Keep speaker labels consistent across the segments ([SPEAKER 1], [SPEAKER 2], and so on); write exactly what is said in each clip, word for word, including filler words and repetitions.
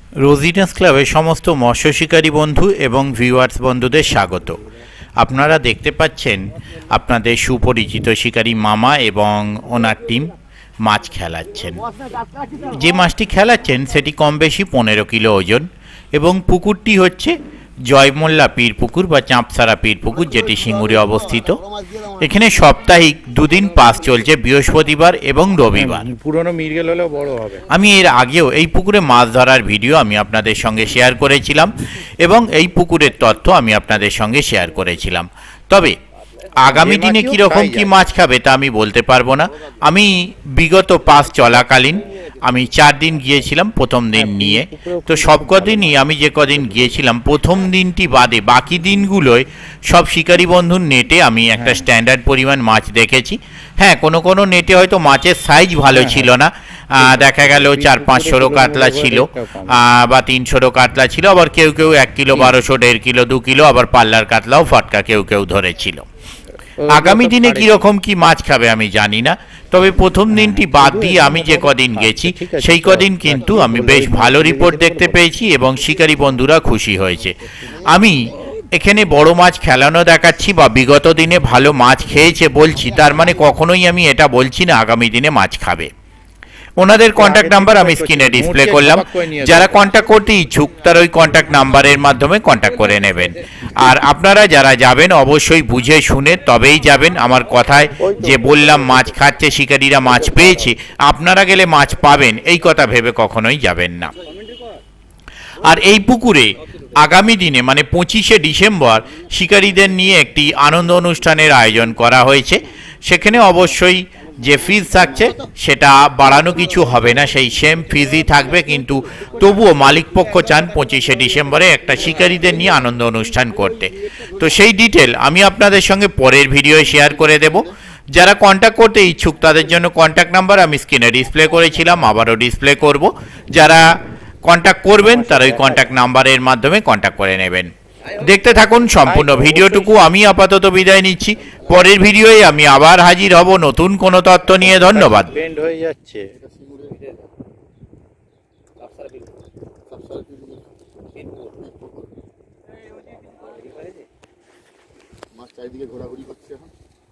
[SPEAKER 1] রোজিনাস ক্লাবের সমস্ত মৎস্য শিকারী বন্ধু এবং ভিউয়ার্স বন্ধুদের স্বাগত। আপনারা দেখতে পাচ্ছেন আপনাদের সুপরিচিত শিকারী মামা এবং ওনার টিম মাছ খেলাচ্ছেন। যে মাছটি খেলাচ্ছেন সেটি কম বেশি পনেরো কিলো ওজন এবং পুকুরটি হচ্ছে জয়মোল্লা পীর পুকুর বা চাঁপসারা পীর পুকুর, যেটি সিঙ্গুরে অবস্থিত। এখানে সাপ্তাহিক দুদিন পাস চলছে, বৃহস্পতিবার এবং রবিবার।
[SPEAKER 2] পুরনো মিরগেল হলেও বড় হবে।
[SPEAKER 1] আমি এর আগেও এই পুকুরে মাছ ধরার ভিডিও আমি আপনাদের সঙ্গে শেয়ার করেছিলাম এবং এই পুকুরের তথ্য আমি আপনাদের সঙ্গে শেয়ার করেছিলাম। তবে আগামী দিনে কীরকম কী মাছ খাবে তা আমি বলতে পারবো না। আমি বিগত পাস চলাকালীন আমি চার দিন গিয়েছিলাম প্রথম দিন নিয়ে, তো সব কদিনই আমি যে কদিন গিয়েছিলাম প্রথম দিনটি বাদে বাকি দিনগুলোয় সব শিকারী বন্ধুর নেটে আমি একটা স্ট্যান্ডার্ড পরিমাণ মাছ দেখেছি। হ্যাঁ, কোনো কোনো নেটে হয়তো মাছের সাইজ ভালো ছিল না, দেখা গেল চার পাঁচশোরও কাতলা ছিল বা তিনশোরও কাতলা ছিল, আবার কেউ কেউ এক কিলো বারোশো দেড় কিলো দু কিলো আবার পাল্লার কাতলাও ফটকা কেউ কেউ ধরেছিল। আগামী দিনে কীরকম কি মাছ খাবে আমি জানি না, তবে প্রথম দিনটি বাদ দিয়ে আমি যে কদিন গেছি সেই কদিন কিন্তু আমি বেশ ভালো রিপোর্ট দেখতে পেয়েছি এবং শিকারী বন্ধুরা খুশি হয়েছে। আমি এখানে বড় মাছ খেলানো দেখাচ্ছি বা বিগত দিনে ভালো মাছ খেয়েছে বলছি, তার মানে কখনোই আমি এটা বলছি না আগামী দিনে মাছ খাবে। ওনাদের কন্ট্যাক্ট নাম্বার আমি স্ক্রিনে ডিসপ্লে করলাম, যারা কন্ট্যাক্ট করতে ইচ্ছুক তারা ওই কন্ট্যাক্ট নাম্বারের মাধ্যমে কন্ট্যাক্ট করে নেবেন। আর আপনারা যারা যাবেন অবশ্যই বুঝে শুনে তবেই যাবেন। আমার কথায় যে বললাম মাছ খাচ্ছে শিকারীরা মাছ পেয়েছে, আপনারা গেলে মাছ পাবেন এই কথা ভেবে কখনোই যাবেন না। আর এই পুকুরে আগামী দিনে মানে পঁচিশে ডিসেম্বর শিকারীদের নিয়ে একটি আনন্দ অনুষ্ঠানের আয়োজন করা হয়েছে। সেখানে অবশ্যই যে ফিজ থাকছে সেটা বাড়ানো কিছু হবে না, সেই সেম ফিজই থাকবে, কিন্তু তবুও মালিকপক্ষ চান পঁচিশে ডিসেম্বরে একটা শিকারীদের নিয়ে আনন্দ অনুষ্ঠান করতে। তো সেই ডিটেল আমি আপনাদের সঙ্গে পরের ভিডিও শেয়ার করে দেব। যারা কন্ট্যাক্ট করতে ইচ্ছুক তাদের জন্য কন্ট্যাক্ট নাম্বার আমি স্ক্রিনে ডিসপ্লে করেছিলাম, আবারও ডিসপ্লে করব। যারা কন্ট্যাক্ট করবেন তারা ওই কন্ট্যাক্ট নাম্বারের মাধ্যমে কন্ট্যাক্ট করে নেবেন। দেখতে থাকুন সম্পূর্ণ ভিডিওটুকু। আমি আপাতত বিদায় নিচ্ছি, পরের ভিডিওয়ে আমি আবার হাজির হব নতুন কোনো তথ্য নিয়ে। ধন্যবাদ।
[SPEAKER 2] বেন্ড হয়ে যাচ্ছে।
[SPEAKER 3] মাছ চারিদিকে ঘোরাঘুরি করছে এখন।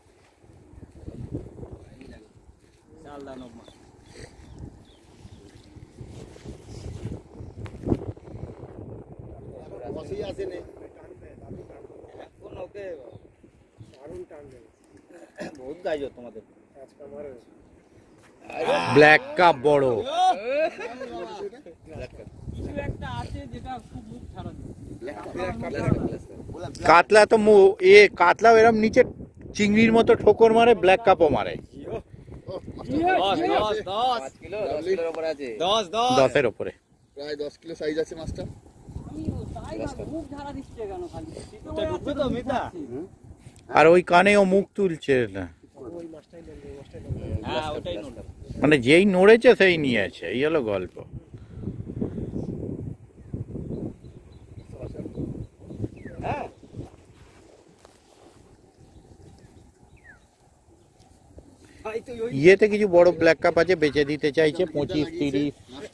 [SPEAKER 2] ব্ল্যাক কাপ বড় কাতলা তো এ কাতলাও এরম নিচে চিংড়ির মতো ঠোকর মারে, ব্ল্যাক কাপও মারে। দশের ওপরে
[SPEAKER 3] প্রায় দশ কিলো সাইজ আছে মাছটা।
[SPEAKER 2] আর ওই কানে ও মুখ তুলছে না, মানে যেই নড়েছে সেই নিয়েছে, এই হলো গল্প। ইয়েতে কিছু বড় ব্ল্যাক কাপ আছে, বেচে দিতে চাইছে পঁচিশ তিরিশ।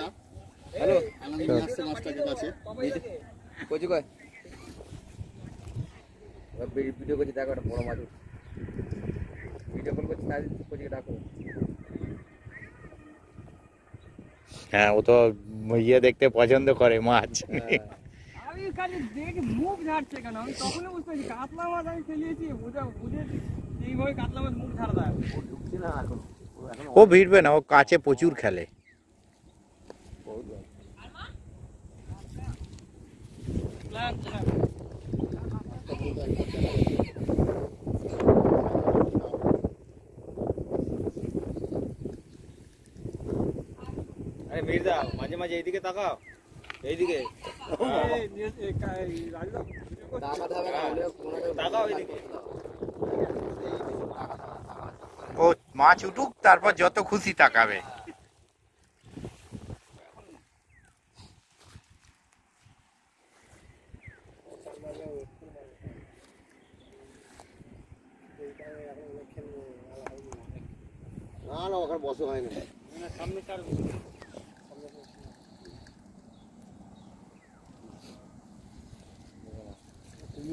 [SPEAKER 4] ভিডিও করছি, দেখো একটা বড় মাছ ভিডিও কল করছি, ডাকো।
[SPEAKER 2] হ্যাঁ, ও তো ইয়ে দেখতে পছন্দ করে মাছ।
[SPEAKER 5] আমি খালি দেখি মুখ ঝাড়ছে কেন, আমি তখনই বুঝতে পারছি কাতলা মাছ আমি ফেলিয়েছি, বুঝা বুঝেছি এইভাবে কাতলা মাছ মুখ ঝাড় দেয়।
[SPEAKER 2] ও ভিড়বে না, ও কাছে প্রচুর খেলে।
[SPEAKER 4] আরে মির্জা মাঝে মাঝে এইদিকে তাকাও, এইদিকে তাকাও এইদিকে।
[SPEAKER 2] ও মাছ উঠুক তারপর যত খুশি তাকাবে।
[SPEAKER 3] না না ওখানে বসে হয় না।
[SPEAKER 5] সামনে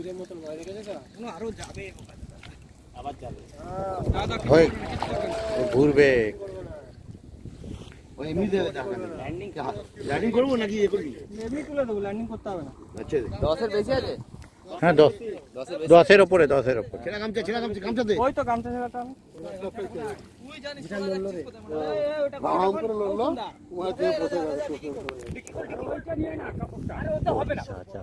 [SPEAKER 5] আরো যাবে
[SPEAKER 2] হয় ঘুরবে।
[SPEAKER 3] ল্যান্ডিং করবো নাকি ইয়ে করবি?
[SPEAKER 5] এমনি তুলে দেবো, ল্যান্ডিং করতে হবে না।
[SPEAKER 3] আচ্ছা
[SPEAKER 4] দশের বেশি আছে?
[SPEAKER 2] হ্যাঁ দশ
[SPEAKER 4] দশের বেশি
[SPEAKER 2] দশের ওপরে দশের ওপরে।
[SPEAKER 3] ছেঁড়া গামছা ছেঁড়া গামছা গামছা দে।
[SPEAKER 5] ওই তো গামছা ছেড়াটা আমি তুই জানিস লড়লো রে
[SPEAKER 3] বাম করে লড়লো ওয়া দিয়ে পড়ে গেল।
[SPEAKER 5] ওইটা নিয়ে না কাপড়টা। আরে ওটা হবে না,
[SPEAKER 2] আচ্ছা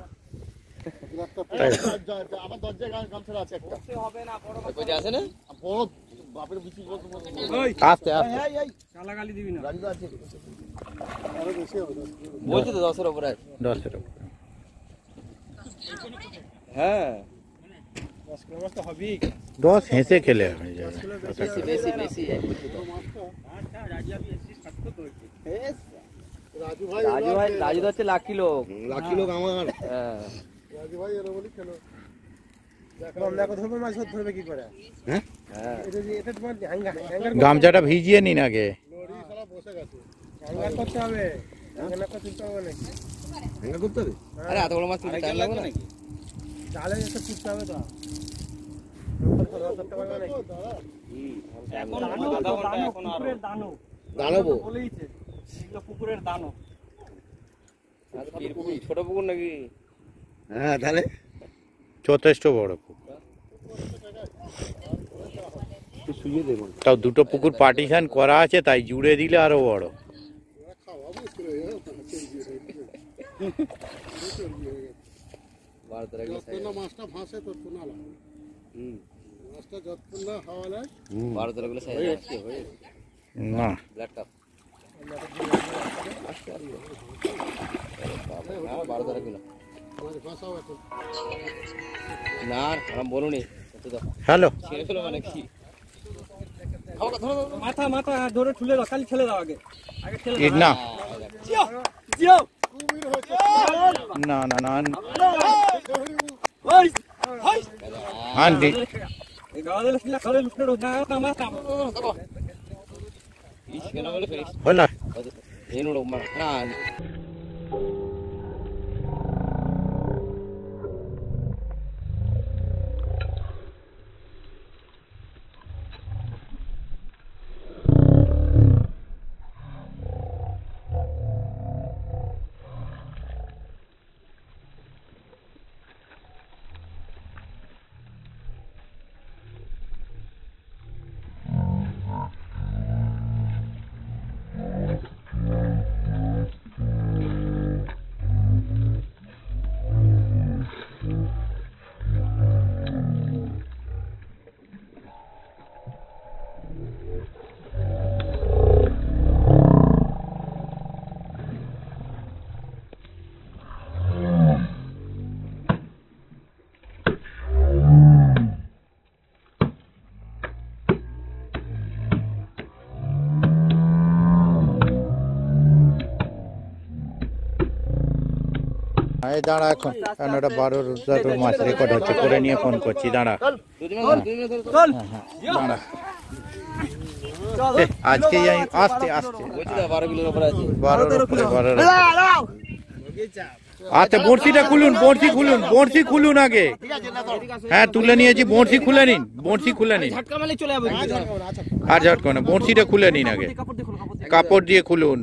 [SPEAKER 3] আমার দরজায় গামছা আছে একটা।
[SPEAKER 5] সে হবে না, বড়
[SPEAKER 4] কোথায় আছে না?
[SPEAKER 3] বড় বাপের বিচি বড়
[SPEAKER 5] ওই
[SPEAKER 2] আস্তে আস্তে।
[SPEAKER 5] গালাগালি দিবি না।
[SPEAKER 3] রাজু আছে। আরো বেশি হবে।
[SPEAKER 4] বলছি তো দশের উপরে আছে।
[SPEAKER 2] দশের ওপরে।
[SPEAKER 4] হ্যাঁ
[SPEAKER 5] দশ কিলো মাছ তো হবেই।
[SPEAKER 2] দশ হেসে খেলে হয়ে যাবে।
[SPEAKER 4] বেশি বেশি বেশি
[SPEAKER 3] রাজু ভাই
[SPEAKER 4] রাজু ভাই রাজু তো হচ্ছে লাকি লোক।
[SPEAKER 3] লাকি লোক আমার।
[SPEAKER 4] হ্যাঁ
[SPEAKER 3] রাজু ভাই এর বলি খেলো।
[SPEAKER 5] দেখো ধরবে মাছ ধরবে কি করে?
[SPEAKER 3] হ্যাঁ
[SPEAKER 4] হ্যাঁ
[SPEAKER 5] এটা যে এটা তোমার হ্যাঙ্গার হ্যাঙ্গার
[SPEAKER 2] গামছাটা ভিজিয়ে নিন আগে।
[SPEAKER 3] লরি শালা বসে গেছে।
[SPEAKER 5] হ্যাঙ্গার করতে হবে। হ্যাঙ্গার না করতে তুলতে হবে নাকি?
[SPEAKER 3] হ্যাঙ্গা করতে হবে?
[SPEAKER 4] আরে এত বড় মাছ তুলতে টাইম লাগবে না?
[SPEAKER 5] জালে এসে তুলতে হবে তো। করতে পারবে নাকি? পুকুরের দানো
[SPEAKER 3] দাঁড়াবো।
[SPEAKER 5] বলেইছে এগুলো পুকুরের দানো।
[SPEAKER 4] ছোট পুকুর নাকি?
[SPEAKER 3] হ্যাঁ তাহলে
[SPEAKER 2] যথেষ্ট বড় পুকুর।
[SPEAKER 3] শুয়ে দেবো।
[SPEAKER 2] তাও দুটো পুকুর পার্টিশন করা আছে, তাই জুড়ে দিলে আরো বড়।
[SPEAKER 4] বারো তেরো কিলো size।
[SPEAKER 3] মাছটা ফাঁসে তো শোনা না।
[SPEAKER 4] হুম
[SPEAKER 3] মাছটা যতক্ষণ না হাওয়া লাগে
[SPEAKER 4] বারো তেরো কিলো সাইজ আছে।
[SPEAKER 2] না
[SPEAKER 4] ব্ল্যাক কাপ বারো তেরো কিলো
[SPEAKER 3] মাছ ফাঁসাও এখন।
[SPEAKER 4] না আমি বলুনি তো
[SPEAKER 2] হ্যালো
[SPEAKER 4] ছেড়ে ফেলো মানে কি?
[SPEAKER 5] মাথা মাথা ধরে ঠুলে দাও, খালি ঠেলে দাও আগে আগে ঠেলে
[SPEAKER 2] এ
[SPEAKER 5] দাও।
[SPEAKER 2] না
[SPEAKER 5] জিও জিও
[SPEAKER 2] না না না
[SPEAKER 5] ওই ওই
[SPEAKER 2] আন্টি
[SPEAKER 5] এই গাওয়া দিলে ছিল খালে লুটে দাও না মাথা
[SPEAKER 4] ইস কেন বলে ফেলিস
[SPEAKER 2] হলা
[SPEAKER 4] ಏನು ನೋಡು ಹಾ
[SPEAKER 2] এই দাঁড়া এখন, কারণ ওটা বারো তেরো মাস রেকর্ড হচ্ছে, করে নিয়ে ফোন করছি। দাঁড়া দাঁড়া এ, আজকে যাই আস্তে আস্তে
[SPEAKER 4] বারো কিলোর উপরে আছে
[SPEAKER 2] বারোর উপরে বারোর আচ্ছা বড়শিটা খুলুন, বড়শি খুলুন, বড়শি খুলুন আগে। হ্যাঁ তুলে নিয়েছি, বড়শি খুলে নিন, বড়শি খুলে নিন। আর ঝটকা না, বড়শিটা খুলে নিন আগে, কাপড় দিয়ে খুলুন।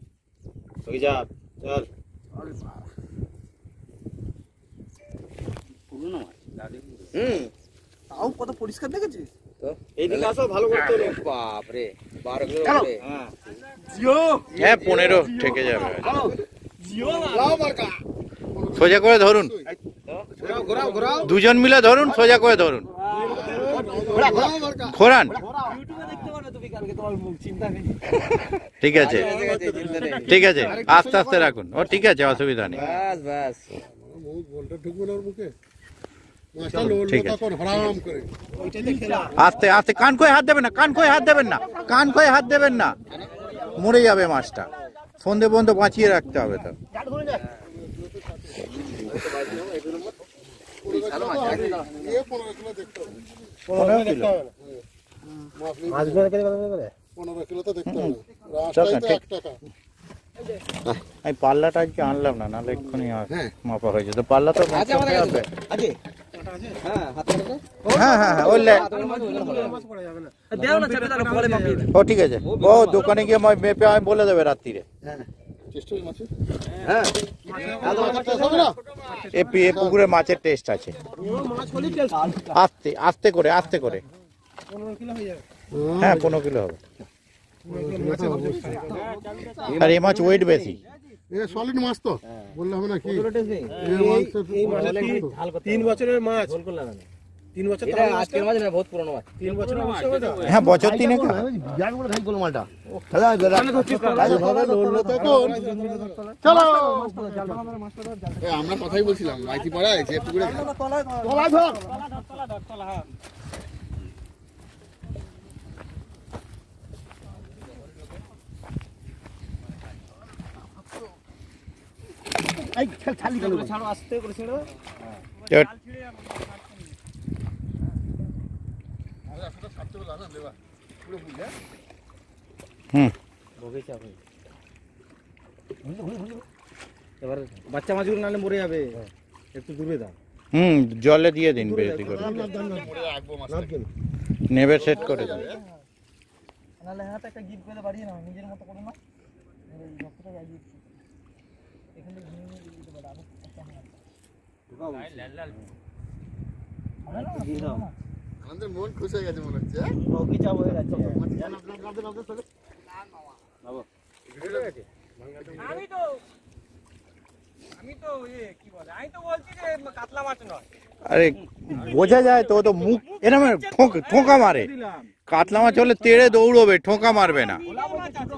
[SPEAKER 4] হুম
[SPEAKER 5] তাও কত পরিষ্কার দেখেছিস?
[SPEAKER 4] তো এইদিকে আসো ভালো করতে হলো বাপ রে বারো কিলোর উপরে
[SPEAKER 2] হ্যাঁ পনেরো থেকে যাবে।
[SPEAKER 5] জিও না
[SPEAKER 2] সোজা করে ধরুন,
[SPEAKER 3] ঘোরাও ঘোরাও ঘোরাও
[SPEAKER 2] দুজন মিলে ধরুন, সোজা করে ধরুন,
[SPEAKER 3] ঘোরাও ঘোরাও মার্কা
[SPEAKER 2] খোরান।
[SPEAKER 5] ইউটিউবে দেখতে পারবে তুমি কালকে, তোমার মুখ চিন্তা নেই।
[SPEAKER 2] ঠিক আছে ঠিক আছে, আস্তে আস্তে রাখুন। ও ঠিক আছে, অসুবিধা নেই।
[SPEAKER 4] বাস বাস
[SPEAKER 3] মুখ বলটা ঢুকবে না ওর মুখে। মাছটা লড়লো
[SPEAKER 2] ঠিক আছে।
[SPEAKER 3] তখন হরাম করে।
[SPEAKER 2] আস্তে আস্তে, কান খয়ে হাত দেবেন না, কান খয়ে হাত দেবেন না, কান খয়ে হাত দেবেন না, মরে যাবে মাছটা। সন্ধে পর্যন্ত বাঁচিয়ে রাখতে হবে তো।
[SPEAKER 3] এ পনেরো কিলো দেখতে হবে।
[SPEAKER 2] পনেরো কিলো
[SPEAKER 3] পনেরো কিলো তো দেখতে হবে।
[SPEAKER 2] চল
[SPEAKER 3] রাস্তায়
[SPEAKER 2] না,
[SPEAKER 3] তো
[SPEAKER 2] ঠিক।
[SPEAKER 3] এক টাকা।
[SPEAKER 2] আমি পাল্লাটা আজকে আনলাম না, নাহলে এক্ষুনি আর
[SPEAKER 3] হ্যাঁ।
[SPEAKER 2] মাপা হয়েছে তো। পাল্লা তো মাপতে হবে।
[SPEAKER 4] হ্যাঁ হাতে হাতে
[SPEAKER 2] হ্যাঁ হ্যাঁ হ্যাঁ ওই লে-
[SPEAKER 5] দেও না চেপে দাও বলে মাপি
[SPEAKER 2] ও ঠিক আছে ও দোকানে গিয়ে মই মেপে আমি বলে দেবে রাত্রিরে
[SPEAKER 4] হ্যাঁ
[SPEAKER 2] এ পি- এ পুকুরে মাছের টেস্ট আছে আস্তে আস্তে করে আস্তে করে হ্যাঁ পনেরো কিলো হবে আর এ মাছ ওয়েট বেশি
[SPEAKER 3] এ সলিড মাছ তো বললে হবে না কি এই মাছ তিন বছরের মাছ তিন বছর
[SPEAKER 4] এটা আজকের মাছ না বহুত পুরনো মাছ
[SPEAKER 3] তিন বছরের মাছ হবে না
[SPEAKER 2] হ্যাঁ বছর তিনে
[SPEAKER 3] চলো আমরা কথাই বলছিলাম মাইতি পাড়ায় যে পুকুরে তলায় ধর
[SPEAKER 5] ছাড়ো আস্তে করে ছেড়ে দাও
[SPEAKER 2] হুম
[SPEAKER 5] এবার বাচ্চা মাছগুলো নালে মরে যাবে একটু দূরে দাও
[SPEAKER 2] হুম জলে দিয়ে দিন বেশি করে নেবে সেট করে দিন
[SPEAKER 5] নালে হাতে একটা গিট করে বাড়িয়ে নাও নিজের মতো করে নাও এই রক্তটা লাগিয়ে এখান থেকে ঘুমিয়ে নিয়ে দিতে পারে আরো একটা লাল লাল দিয়ে দাও
[SPEAKER 3] আমাদের মন খুশ হয়ে গেছে মনে হচ্ছে
[SPEAKER 5] ওকে চাপ হয়ে যাচ্ছে আমি তো আমি তো এ কি বলে আমি তো বলছি যে কাতলা মাছ নয়
[SPEAKER 2] আরে বোঝা যায় তো ও তো মুখ এরকম ঠোঁকা মারে কাতলা মাছ হলে তেড়ে দৌড়বে ঠোঁকা মারবে না